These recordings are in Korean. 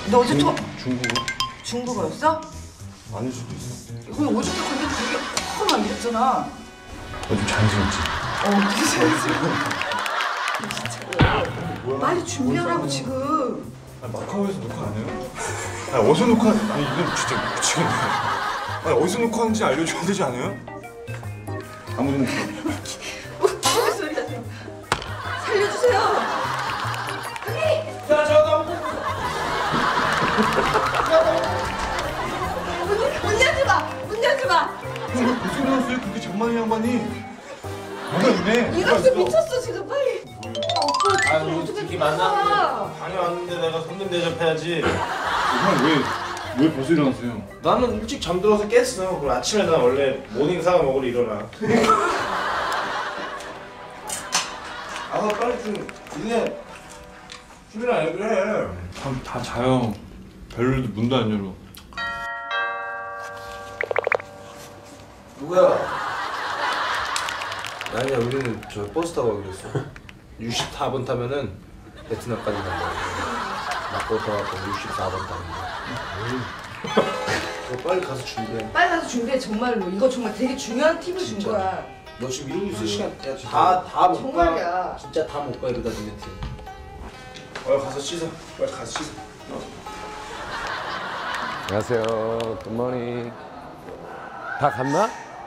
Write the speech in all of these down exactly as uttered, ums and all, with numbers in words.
너 어제 또 중국어? 중국어였어? 아닐 수도 있어. 이거 어제 또 근데 되게 막 이랬잖아. 어, 좀 자연스럽지? 어, 되게 자연스러워. 빨리 준비하라고 지금. 아, 마카오에서 녹화 안 해요? 아, 어디서 녹화? 아니 이건 진짜 미치겠네. 아니 어디서 녹화하는지 알려줘야 되지 않아요? 아무도 못. 무슨 소리 하세요? 살려주세요. 야, 저 문, 문 열지 마. 문 열지 마. 왜 무슨 소리 그렇게 장만이 양반이? 뭐가 있네. 이거 진짜 미쳤어 지금 빨리. 오빠 아유, 뭐 특히 만나? 다녀왔는데 내가 손님 대접해야지. 형 왜, 왜 벌써 일어났어요? 나는 일찍 잠들어서 깼어. 그럼 아침에 난 원래 모닝 사과 먹으러 일어나. 아, 빨리 좀 니네 술이나 왜 그래? 다, 다 자요. 별로도 문도 안 열어. 누구야? 아니야, 우리는 저 버스 타고 가기로 했어. 육십사 번 타면은 베트남까지 간다. 막고 타갖고 육십사 번 타는 거야. 너 빨리 가서 준비해. 빨리 가서 준비해 정말로. 이거 정말 되게 중요한 팁을 준 진짜. 거야. 너 지금 이러고 있을 시간 다다 못 가. 정말이야. 진짜 다 못 가 이러다 니네 팀. 어 가서 씻어. 빨리 가서 씻어. 어. 안녕하세요. 굿모닝. 다 갔나?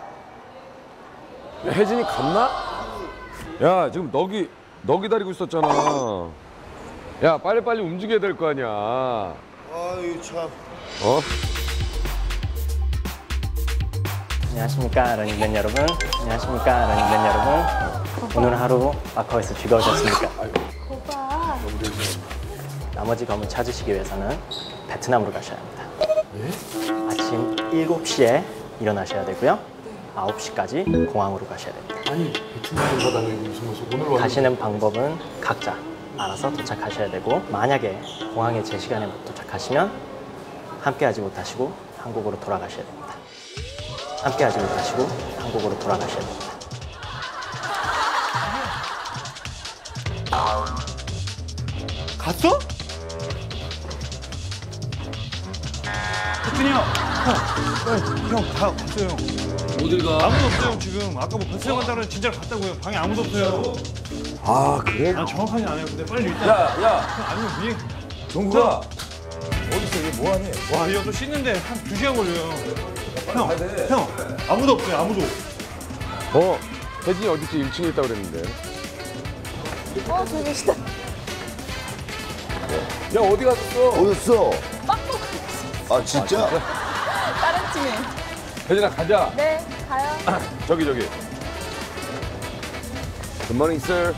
야, 혜진이 갔나? 야, 지금 너, 기, 너 기다리고 있었잖아. 야, 빨리빨리 움직여야 될 거 아니야. 아유 참. 어? 안녕하십니까 러닝맨 여러분. 안녕하십니까 러닝맨 여러분. 오늘 하루 마카오에서 즐거우셨습니까? 거봐. 나머지 검을 찾으시기 위해서는 베트남으로 가셔야 합니다. 아침 일곱 시에 일어나셔야 되고요. 아홉 시까지 공항으로 가셔야 됩니다. 아니 베트남 가다가 무슨 무슨 오늘 왔는데. 가시는 방법은 각자 알아서 도착하셔야 되고, 만약에 공항에 제 시간에 못 도착하시면 함께하지 못하시고 한국으로 돌아가셔야 됩니다. 함께하지 못하시고 한국으로 돌아가셔야 됩니다. 갔어? 혜준이 형! 형! 형, 다 갔어요. 어딜 가? 아무도 없어요, 지금. 아까 뭐 베트남 간다고 진짜로 갔다고요. 방에 아무도 없어요. 아, 그래? 난 정확하게 안 해요. 근데 빨리 일단. 야, 야! 형, 아니면 위에. 정구야! 어디서 이게 뭐하니? 와, 이거 또 씻는데 한 두 시간 걸려요. 형, 가야 돼. 형, 아무도 없어요, 아무도. 어, 혜진이 어딨지? 일 층에 있다고 그랬는데. 어, 저기 계시다. 야, 어디 갔어? 어딨어? 빵 먹고 있어. 아 진짜? 다른 팀에. 혜진아, 가자. 네, 가요. 저기, 저기. 굿모닝, sir.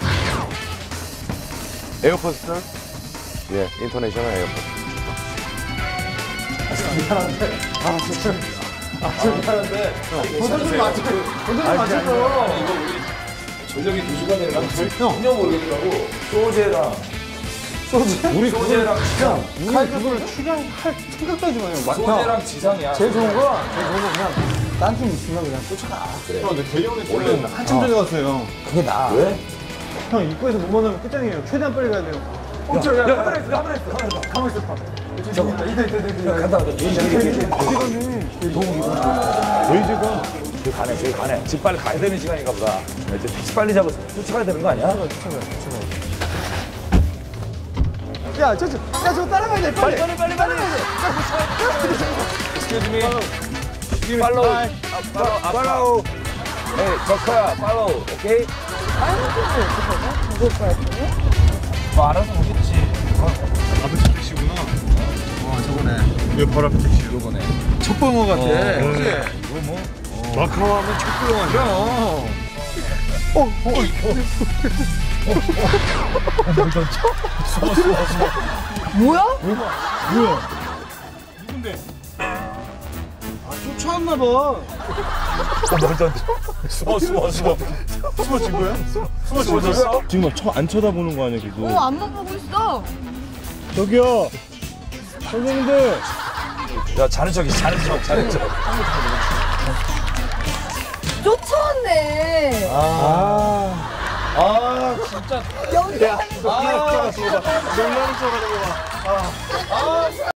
에어포트, sir? 예, 인터내셔널 에어포트. 미안한데. 아, 진짜. 아, 진짜 미안한데. 버전 좀 맞춰. 버전 좀 맞춰. 이거 우리 전력이 두 시간 되는 거 전혀 모르겠더라고. 소재랑 소재? 우리 소재랑 지상. 우리 그걸 출연할 생각도 하지 마요. 소재랑 지상이야. 제일 좋은 거, 제일 좋은 거 그냥 딴 팀 있으면 그냥 쫓아가. 그래. 형, 근데 대형에 원래 한참 전에 갔어요. 그게 나. 왜? 형, 입구에서 못 만나면 끝장이에요. 최대한 빨리 가야 돼요. 어, 저, 야, 가만히 있어, 가만히 있어, 가만히 있어. 가만히 있어. 저거, 이따, 이따, 이따, 이따. 갔다 왔다. 시간이 너무 레이저가. 저기 가네, 저기 가네. 집 빨리 가야 되는 시간인가 보다. 이제 택시 빨리 잡아서 쫓아가야 되는 거 아니야? 야, 저, 저, 야, 저거 따라가야 돼, 빨리. 빨리, 빨리, 빨리. Excuse me. Follow. Follow. Follow. Hey, 저커야, follow. 오케이? 뭐 알아서 오겠지. 아버지 택시구나. 어, 저거네. 이거 바로 앞에 택시. 요거네. 첫 번호 같아. 그치? 이거 뭐? 마카오 하면 첫 번호 아니야? 어, 어, 뭐야? 뭐야? 누군데? 아, 쫓아왔나봐. 숨어, 숨어, 숨어. 숨어진 거야? 숨어진 거야? 지금 쳐, 안 쳐다보는 거 아니야, 계속? 어, 앞만 보고 있어. 저기요! 선생님들! 야, 자는 척이, 자는 척, 자는 척. 쫓아왔네. 아. 아 진짜. 야, 아, 놀라는 척 하는 거 봐. 아, 아.